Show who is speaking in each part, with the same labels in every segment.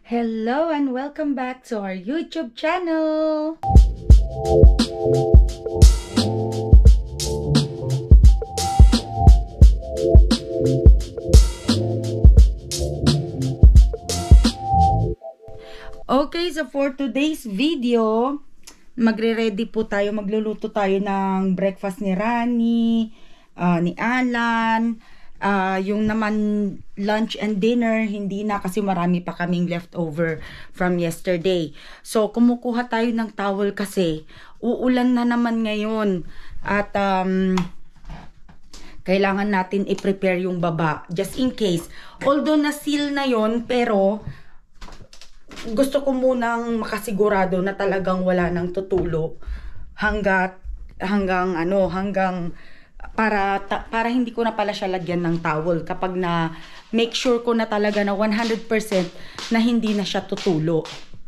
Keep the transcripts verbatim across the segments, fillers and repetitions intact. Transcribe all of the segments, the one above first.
Speaker 1: Hello and welcome back to our YouTube channel! Okay, so for today's video, magre-ready po tayo, magluluto tayo ng breakfast ni Rani, uh, ni Alan. Uh, yung naman lunch and dinner, hindi na kasi marami pa kaming leftover from yesterday. So, kumukuha tayo ng towel kasi uulan na naman ngayon. At um, kailangan natin i-prepare yung baba. Just in case. Although na-seal na yon, pero gusto ko munang makasigurado na talagang wala nang tutulo hanggat, hanggang ano, hanggang para ta, para hindi ko na pala siya lagyan ng towel kapag na make sure ko na talaga na one hundred percent na hindi na siya tutulo.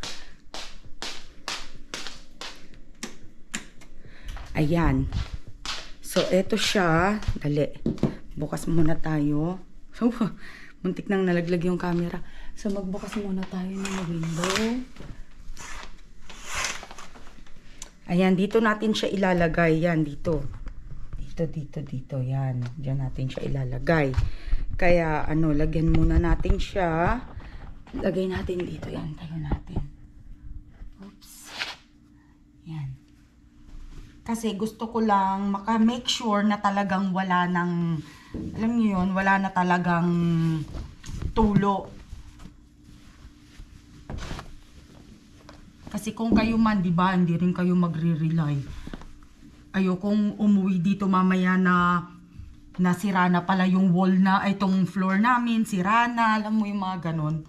Speaker 1: Ayan. So, eto siya. Dali. Bukas muna tayo. So, muntik nang nalaglag yung camera. So, magbukas muna tayo ng window. Ayan, dito natin siya ilalagay. Yan, dito. Dito, dito, dito. Yan. Diyan natin siya ilalagay. Kaya, ano, lagyan muna natin siya. Lagay natin dito. Yan, tayo natin. Oops. Yan. Kasi gusto ko lang maka-make sure na talagang wala nang, alam niyo yun, wala na talagang tulo. Kasi kung kayo man, di ba, hindi rin kayo magre-rely. Ayokong umuwi dito mamaya na nasira na pala yung wall na, ay itong floor namin, sira na, alam mo yung mga ganon.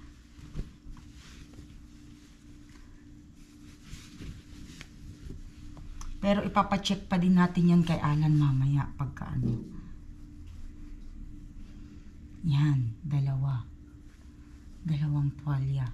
Speaker 1: Pero ipapacheck pa din natin yan kay Alan mamaya pagka ano. Yan, dalawa. Dalawang tuwalya.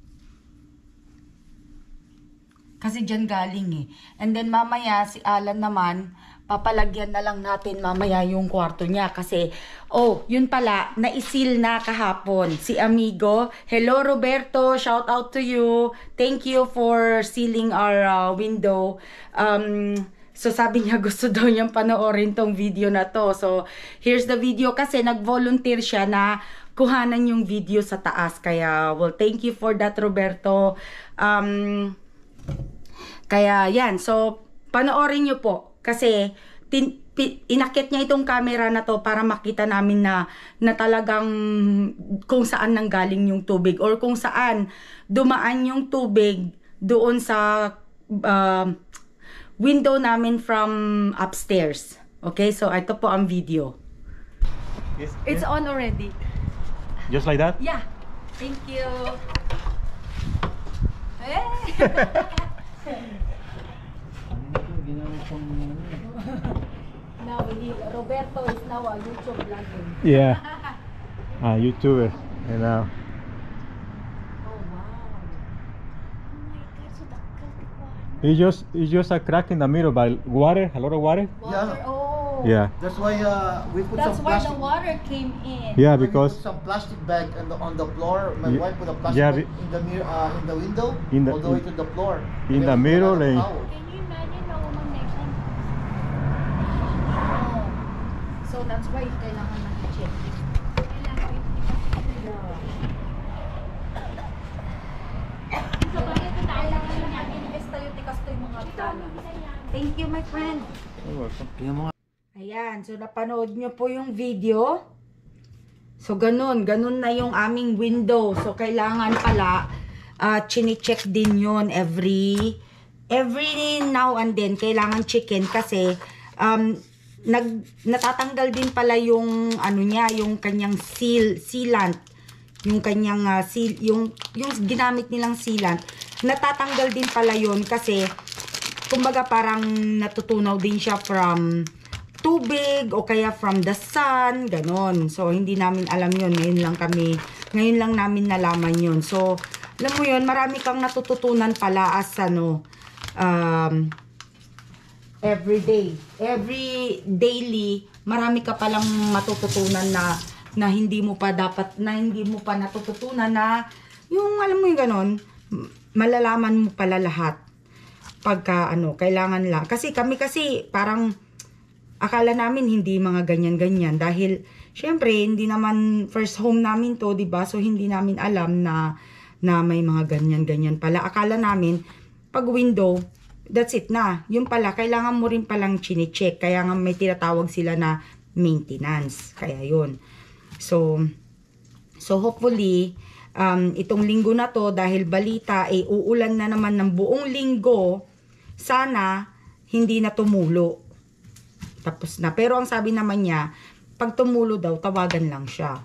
Speaker 1: Kasi dyan galing eh. And then mamaya si Alan naman, papalagyan na lang natin mamaya yung kwarto niya. Kasi, oh, yun pala, naisil na kahapon. Si Amigo. Hello Roberto, shout out to you. Thank you for sealing our uh, window. Um, so sabi niya gusto daw niyang panoorin tong video na to. So, here's the video kasi nag-volunteer siya na kuhanan yung video sa taas. Kaya, well, thank you for that Roberto. Um... Kaya yan, so panoorin nyo po kasi tin, pi, inakit niya itong camera na to para makita namin na, na talagang kung saan nanggaling yung tubig or kung saan dumaan yung tubig doon sa uh, window namin from upstairs. Okay, so ito po ang video.
Speaker 2: Yes,
Speaker 1: It's
Speaker 2: yeah.
Speaker 1: on already.
Speaker 2: Just like that?
Speaker 1: Yeah, thank you. Hey! Now he, Roberto is now a YouTube vlogger.
Speaker 2: Yeah. Ah, YouTuber. You know.
Speaker 1: Oh wow. Oh my god, so dakal.
Speaker 2: It's just it's just a crack in the middle by water, a lot of water.
Speaker 1: Water,
Speaker 3: Yeah.
Speaker 1: oh.
Speaker 2: Yeah.
Speaker 3: That's why uh, we put
Speaker 1: That's
Speaker 3: some
Speaker 1: why
Speaker 3: plastic.
Speaker 1: the water came in.
Speaker 2: Yeah,
Speaker 3: we
Speaker 2: because
Speaker 3: put some plastic bag on the on the floor. My
Speaker 2: Yeah.
Speaker 3: wife put a plastic
Speaker 2: Yeah,
Speaker 3: bag
Speaker 2: be-
Speaker 3: in the mirror, uh, in the window,
Speaker 2: In the-
Speaker 3: all the way to the floor.
Speaker 2: in
Speaker 3: And
Speaker 2: the
Speaker 3: then we put
Speaker 2: middle,
Speaker 3: a
Speaker 2: eh.
Speaker 3: towel.
Speaker 1: Can you imagine the woman nation? Oh. So that's why kailangan natin check. Kailangan natin invest tayo tikas to yung mga plano. Thank you, my friend. Ayan, so napanood nyo po yung video. So ganun, ganun na yung aming window. So kailangan pala uh, chine-check din yun every every now and then. Kailangan chicken kasi um, nag, natatanggal din pala yung ano niya, yung kanyang seal, sealant. Yung kanyang uh, seal, yung, yung ginamit nilang sealant. Natatanggal din pala yun kasi kumbaga parang natutunaw din siya from tubig o kaya from the sun, ganon. So, hindi namin alam yun. Ngayon lang kami, ngayon lang namin nalaman yun. So, alam mo yun, marami kang natututunan pala as ano, um, every day. Every daily, marami ka palang matututunan na na hindi mo pa dapat, na hindi mo pa natututunan na Yung alam mo yung ganon, malalaman mo pala lahat. Pagka ano, kailangan lang. Kasi kami kasi parang akala namin hindi mga ganyan-ganyan. Dahil syempre hindi naman first home namin to, diba? So hindi namin alam na, na may mga ganyan-ganyan pala. Akala namin pag window, that's it na. Yung pala, kailangan mo rin palang chine-check. Kaya nga may tinatawag sila na maintenance. Kaya yun. So, so hopefully, um, itong linggo na to, dahil balita, eh, uulan na naman ng buong linggo, sana, hindi na tumulo. Tapos na. Pero ang sabi naman niya, pag tumulo daw, tawagan lang siya.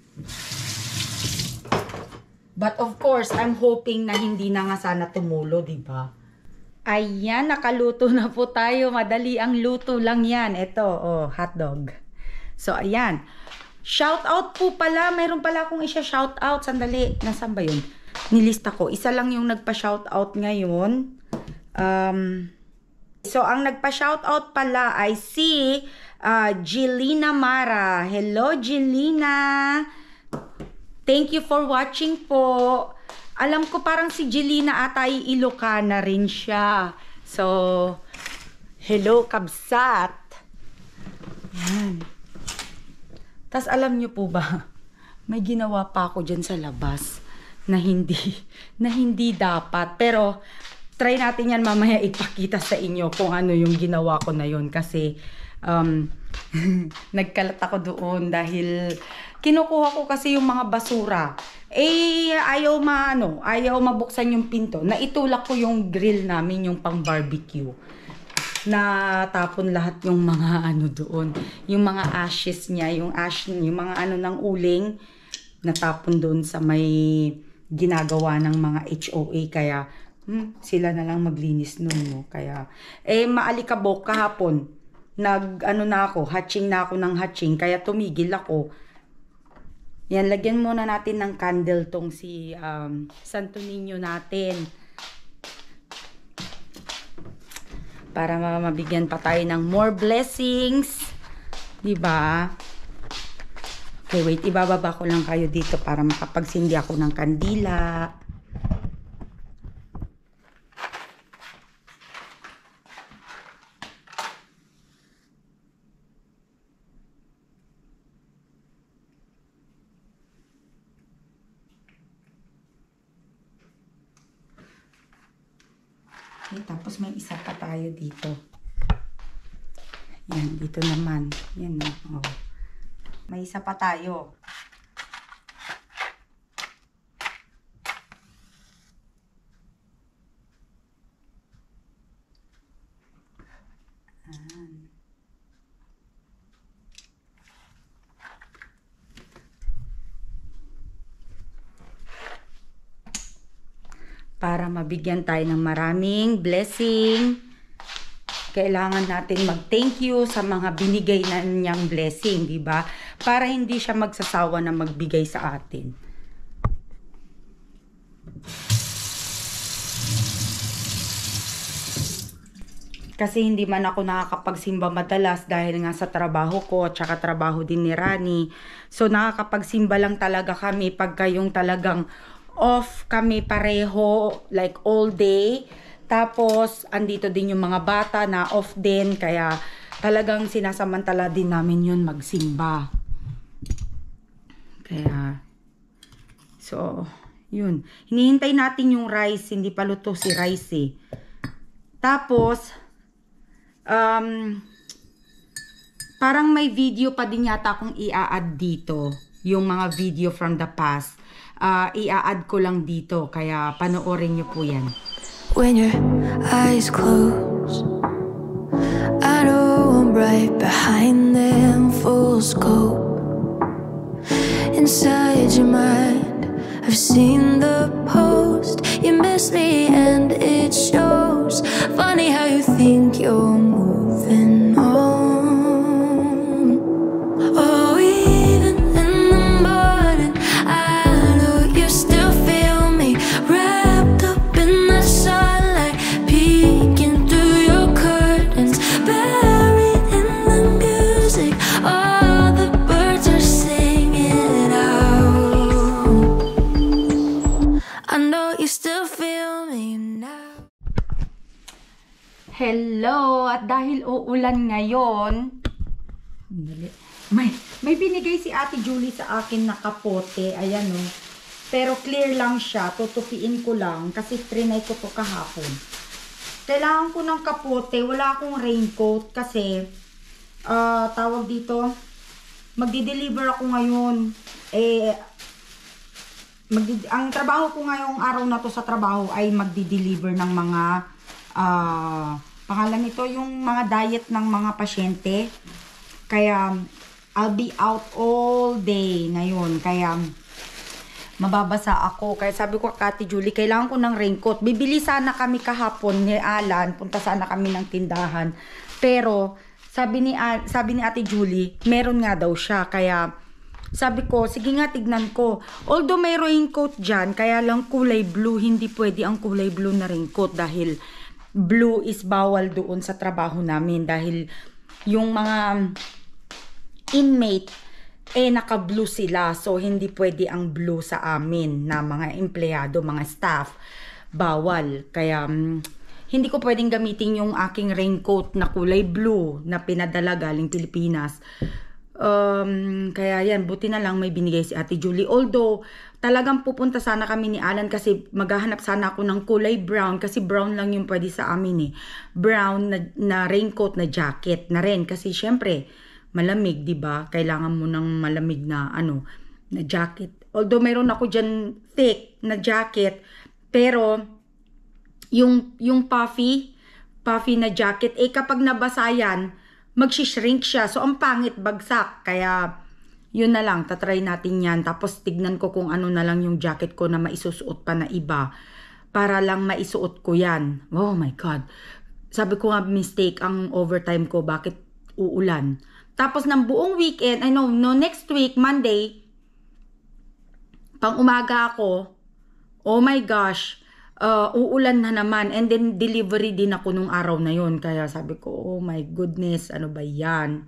Speaker 1: But of course, I'm hoping na hindi na nga sana tumulo, diba? Ayan, nakaluto na po tayo. Madali ang luto lang yan. Ito, oh, hotdog. So, ayan. Shout out po pala. Mayroon pala akong isa-shout out. Sandali. Nasaan ba yun? Nilista ko. Isa lang yung nagpa-shout out ngayon. Um, so, ang nagpa-shout out pala ay si uh, Jelina Mara. Hello, Jelina. Thank you for watching po. Alam ko parang si Jelina ata ay Ilocana rin siya. So, hello, kabsat. Yan. Tas alam nyo po ba, may ginawa pa ako dyan sa labas na hindi, na hindi dapat. Pero, try natin yan mamaya ipakita sa inyo kung ano yung ginawa ko na yun. Kasi, um, nagkalat ako doon dahil kinukuha ko kasi yung mga basura. Eh, ayaw ma, ano, ayaw mabuksan yung pinto. Naitulak ko yung grill namin, yung pang barbecue. Na tapon lahat yung mga ano doon, yung mga ashes niya, yung ash, yung mga ano ng uling, natapon doon sa may ginagawa ng mga H O A. Kaya hmm, sila na lang maglinis noon, no? Kaya eh maalikabok kahapon, nag ano na ako, hatching na ako ng hatching, kaya tumigil ako. Yan, lagyan muna natin ng candle tong si um, Santo Niño natin. Para mabigyan pa tayo ng more blessings. Diba? Okay, wait. Ibababa ko lang kayo dito para makapagsindi ako ng kandila. Okay, tapos may isa pa tayo dito. Yan, dito naman. Yan, oh. May isa pa tayo. Ayan. Para mabigyan tayo ng maraming blessing, kailangan natin mag-thank you sa mga binigay na niyang blessing, di ba? Para hindi siya magsasawa na magbigay sa atin. Kasi hindi man ako nakakapagsimba madalas dahil nga sa trabaho ko at saka trabaho din ni Rani. So nakakapagsimba lang talaga kami pagka yung talagang off kami pareho, like all day. Tapos, andito din yung mga bata na off din. Kaya, talagang sinasamantala din namin yun magsimba. Kaya, so, yun. Hinihintay natin yung rice. Hindi pa luto si rice eh. Tapos, um, parang may video pa din yata akong i-add dito. Yung mga video from the past. Uh, i-add ko lang dito, kaya panoorin nyo po yan.
Speaker 4: When your eyes close, I know I'm right behind them, full scope. Inside your mind, I've seen the post. You miss me and it shows. Funny how you think you're moving on. Oh, even in the morning, I I know you still feel me now.
Speaker 1: Hello! At dahil uulan ngayon, may, may binigay si Ate Julie sa akin na kapote. Ayan o. Pero clear lang siya. Tutupiin ko lang kasi trinay ko to kahapon. Kailangan ko ng kapote. Wala akong raincoat kasi uh, tawag dito, magdi-deliver ako ngayon. Eh, magdi ang trabaho ko ngayong araw na to sa trabaho ay magdi-deliver ng mga uh, pangalan nito, yung mga diet ng mga pasyente. Kaya I'll be out all day ngayon. Kaya mababasa ako. Kaya sabi ko kay Ate Julie, kailangan ko ng raincoat. Bibili sana kami kahapon ni Alan. Punta sana kami ng tindahan. Pero sabi ni, sabi ni Ate Julie, meron nga daw siya. Kaya sabi ko, sige nga, tignan ko. Although may raincoat dyan, kaya lang kulay blue. Hindi pwede ang kulay blue na raincoat dahil blue is bawal doon sa trabaho namin. Dahil yung mga inmate, eh naka-blue sila. So, hindi pwede ang blue sa amin na mga empleyado, mga staff. Bawal. Kaya, um, hindi ko pwedeng gamitin yung aking raincoat na kulay blue na pinadala galing Pilipinas. Um, kaya yan, buti na lang may binigay si Ate Julie. Although, talagang pupunta sana kami ni Alan kasi maghahanap sana ako ng kulay brown kasi brown lang yung pwede sa amin eh. Brown na, na raincoat na jacket na rin kasi syempre, malamig, 'di ba? Kailangan mo ng malamig na ano, na jacket. Although mayroon ako diyan thick na jacket, pero yung yung puffy, puffy na jacket eh kapag nabasa yan, magsi-shrink siya. So ang pangit, bagsak. Kaya yun na lang, tatry natin yan. Tapos tignan ko kung ano na lang yung jacket ko na maisusuot pa na iba para lang maisuot ko yan. Oh my God. Sabi ko nga, mistake ang overtime ko. Bakit uulan? Tapos ng buong weekend, I know, no, next week, Monday, pang umaga ako, oh my gosh, uh, uulan na naman. And then, delivery din ako nung araw na yon. Kaya sabi ko, oh my goodness, ano ba yan?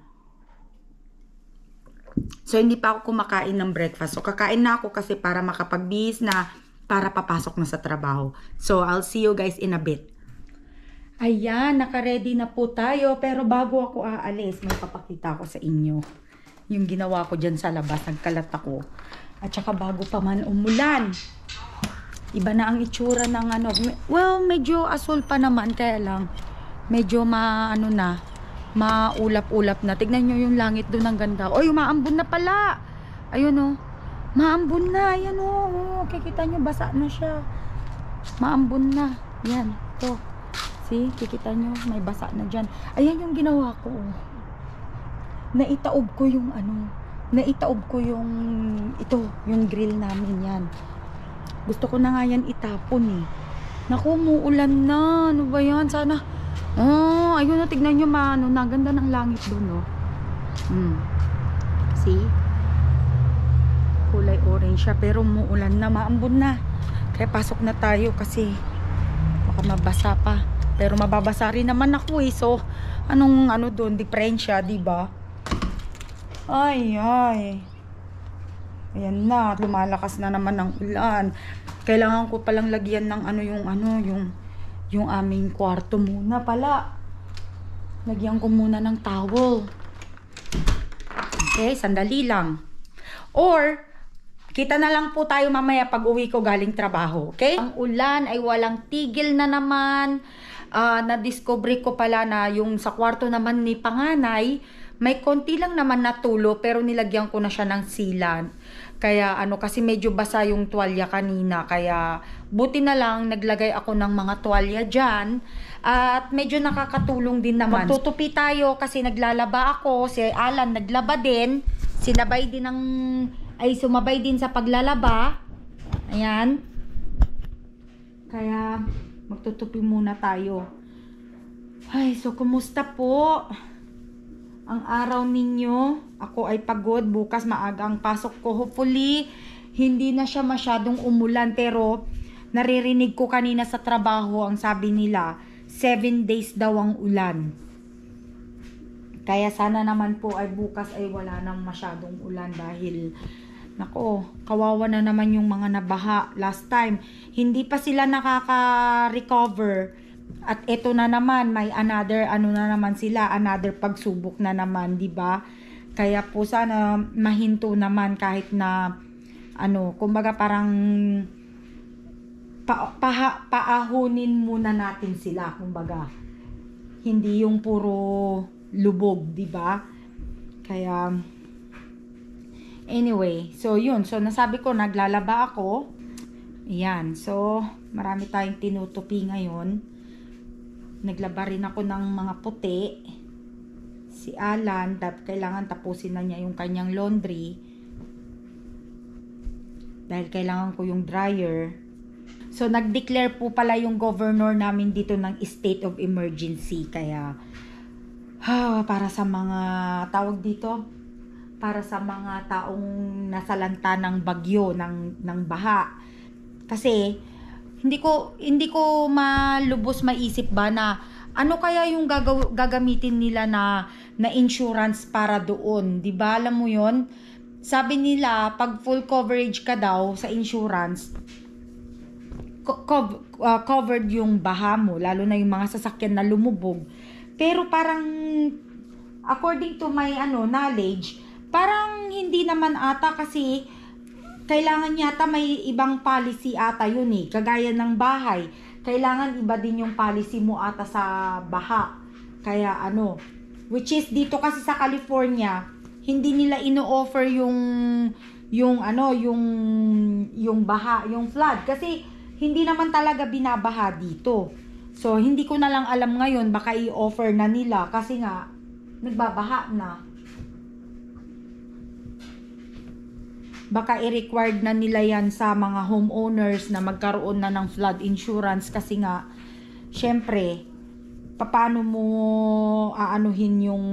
Speaker 1: So, hindi pa ako kumakain ng breakfast. So, kakain na ako kasi para makapagbihis na, para papasok na sa trabaho. So, I'll see you guys in a bit. Ayan, naka-ready na po tayo. Pero bago ako aalis, may papakita ko sa inyo. Yung ginawa ko dyan sa labas, nagkalat ako. At saka bago pa man umulan. Iba na ang itsura ng ano. Well, medyo asul pa naman. Kaya lang, medyo ma, ano na, maulap-ulap na. Tignan nyo yung langit doon, ang ganda. Oy, umaambon na pala. Ayun o. Oh. Maambon na. Ayan o. Oh. Kikita nyo, basa na siya. Maambon na. Yan. Ito. See, kikita nyo, may basa na dyan. Ayan yung ginawa ko. Naitaob ko yung ano, naitaob ko yung, ito, yung grill namin yan. Gusto ko na nga yan itapon eh. Naku, muulan na. Ano ba yan? Sana, oh, ayun na, tignan nyo ma, ano, naganda ng langit doon, no? Hmm. See? Kulay orange siya, pero muulan na, maambon na. Kaya pasok na tayo kasi baka mabasa pa. Pero mababasa rin naman ako eh. So, anong ano doon? Diferensya, diba? Ay, ay. Ayan na. Lumalakas na naman ang ulan. Kailangan ko palang lagyan ng ano yung ano, yung, yung aming kwarto muna pala. Lagyan ko muna ng towel. Okay, sandali lang. Or, kita na lang po tayo mamaya pag uwi ko galing trabaho. Okay? Ang ulan ay walang tigil na naman. Uh, na-discover ko pala na yung sa kwarto naman ni panganay, may konti lang naman natulo pero nilagyan ko na siya ng silan. Kaya ano, kasi medyo basa yung tuwalya kanina. Kaya buti na lang naglagay ako ng mga tuwalya dyan. At medyo nakakatulong din naman. Magtutupi tayo kasi naglalaba ako. Si Alan naglaba din. Sinabay din ng, ay sumabay din sa paglalaba. Ayan. Kaya magtutupi muna tayo. Ay, so kumusta po ang araw ninyo? Ako ay pagod. Bukas maaga ang pasok ko. Hopefully, hindi na siya masyadong umulan. Pero, naririnig ko kanina sa trabaho, ang sabi nila, seven days daw ang ulan. Kaya sana naman po ay bukas ay wala nang masyadong ulan dahil Nako, kawawa na naman yung mga nabaha last time. Hindi pa sila nakaka-recover. At eto na naman, may another, ano na naman sila, another pagsubok na naman, di ba? Kaya po sana mahinto naman kahit na, ano, kumbaga parang pa, pa, paahunin muna natin sila, kumbaga. Hindi yung puro lubog, di ba? Kaya, anyway, so yun. So, nasabi ko, naglalaba ako. Ayan. So, marami tayong tinutupi ngayon. Naglaba rin ako ng mga puti. Si Alan, kailangan tapusin na niya yung kanyang laundry. Dahil kailangan ko yung dryer. So, nag-declare po pala yung governor namin dito ng state of emergency. Kaya, ha, para sa mga tawag dito, para sa mga taong nasalanta ng bagyo, ng, ng baha. Kasi, hindi ko, hindi ko malubos maisip ba na ano kaya yung gagaw, gagamitin nila na, na insurance para doon. Diba? Alam mo yon? Sabi nila, pag full coverage ka daw sa insurance, co- co- uh, covered yung baha mo, lalo na yung mga sasakyan na lumubog. Pero parang, according to my ano knowledge, parang hindi naman ata kasi kailangan yata may ibang policy ata yun eh. Kagaya ng bahay, kailangan iba din yung policy mo ata sa baha. Kaya ano, which is dito kasi sa California, hindi nila ino-offer yung yung ano, yung yung baha, yung flood kasi hindi naman talaga binabaha dito. So hindi ko na lang alam ngayon, baka i-offer na nila kasi nga nagbabaha na. Baka i-required na nila yan sa mga homeowners na magkaroon na ng flood insurance kasi nga, syempre, paano mo aanuhin yung,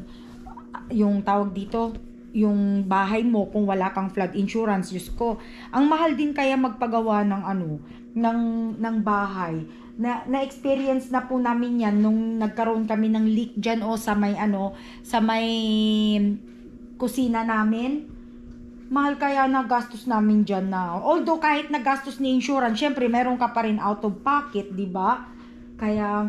Speaker 1: yung tawag dito, yung bahay mo kung wala kang flood insurance. Diyos ko, ang mahal din kaya magpagawa ng ano, ng, ng bahay. Na, na-experience na po namin yan nung nagkaroon kami ng leak dyan o sa may ano, sa may kusina namin. Mahal kaya na gastos namin dyan na. Although kahit nagastos ni insurance, syempre meron ka pa rin out of pocket, di ba? Kaya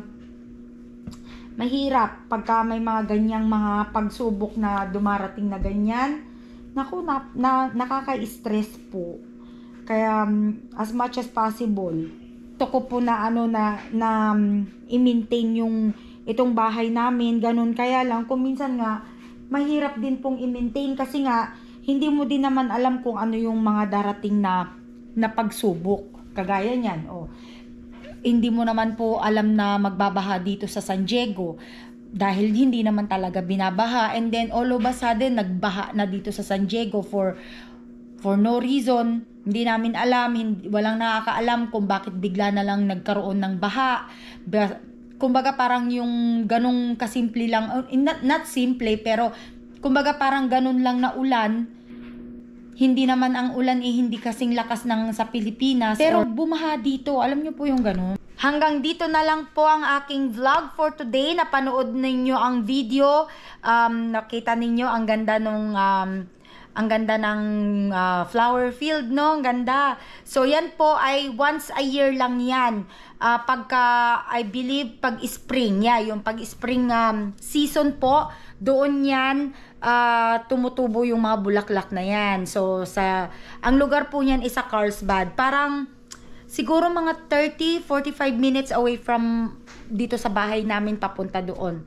Speaker 1: mahirap pagka may mga ganyang mga pagsubok na dumarating na ganyan. Naku, na, na, nakaka-stress po. Kaya as much as possible, ito ko po na ano na, na i-maintain yung itong bahay namin, ganun. Kaya lang, kung minsan nga, mahirap din pong i-maintain kasi nga, hindi mo din naman alam kung ano yung mga darating na, na pagsubok. Kagaya niyan, oh. Hindi mo naman po alam na magbabaha dito sa San Diego dahil hindi naman talaga binabaha. And then all of a sudden, nagbaha na dito sa San Diego for, for no reason. Hindi namin alam, hindi, walang nakakaalam kung bakit bigla na lang nagkaroon ng baha. Kumbaga parang yung ganong kasimple lang, not, not simple, pero kumbaga parang ganun lang na ulan. Hindi naman ang ulan eh hindi kasing lakas ng sa Pilipinas. Pero bumaha dito, alam nyo po yung ganun. Hanggang dito na lang po ang aking vlog for today. Napanood ninyo ang video. Um, nakita ninyo ang ganda nung... Um, ang ganda ng uh, flower field, no? Ang ganda. So, yan po ay once a year lang yan. Uh, pagka, I believe, pag spring, yeah, yung pag spring um, season po, doon yan, uh, tumutubo yung mga bulaklak na yan. So, sa, ang lugar po niyan is sa Carlsbad. Parang, siguro mga thirty to forty-five minutes away from dito sa bahay namin papunta doon.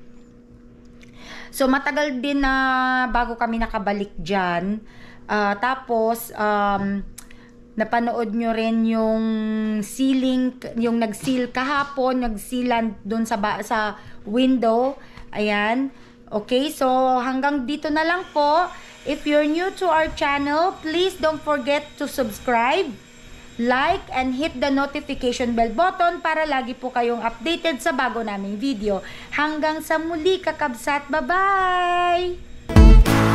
Speaker 1: So, matagal din na bago kami nakabalik dyan. Uh, tapos, um, napanood nyo rin yung sealing, yung nag-seal kahapon, nag-sealan dun sa, sa window. Ayan. Okay, so hanggang dito na lang po. If you're new to our channel, please don't forget to subscribe, like, and hit the notification bell button para lagi po kayong updated sa bago naming video. Hanggang sa muli, kakabsat. Bye-bye!